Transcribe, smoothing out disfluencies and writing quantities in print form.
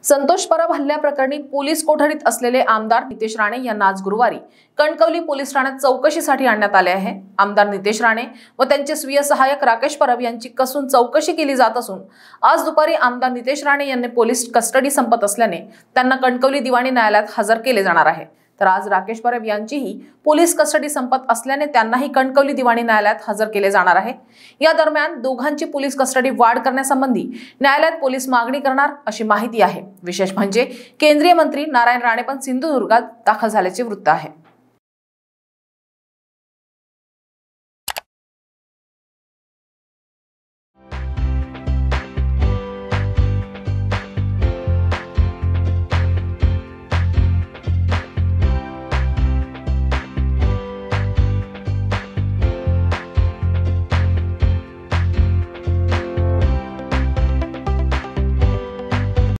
संतोष परब हल्ल्याप्रकरणी पोलीस कोठडीत असलेले आमदार नितेश राणे यांना आज गुरुवारी कणकवली पोलीस ठाण्यात चौकशीसाठी आणण्यात आले आहे। आमदार नितेश राणे व त्यांचे स्वीय सहाय्यक राकेश परब यांची कसून चौकशी केली जात असून आज दुपारी आमदार नितेश राणे यांनी पोलीस कस्टडी संपत असल्याने त्यांना कणकवली दिवाणी न्यायालयात हजर केले जाणार आहे। तर आज राकेश परब यांचीही पोलीस कस्टडी संपत असल्याने त्यांनाही कणकवली दिवाणी न्यायालयात हजर केले जाणार आहे। या दरम्यान दोघांची पोलीस कस्टडी वाढ करण्यासंबंधी न्यायालयात पोलीस मागणी करणार अशी माहिती आहे। विशेष म्हणजे केंद्रीय मंत्री नारायण राणे पण सिंधुदुर्गात दाखल झाल्याचे वृत्त आहे।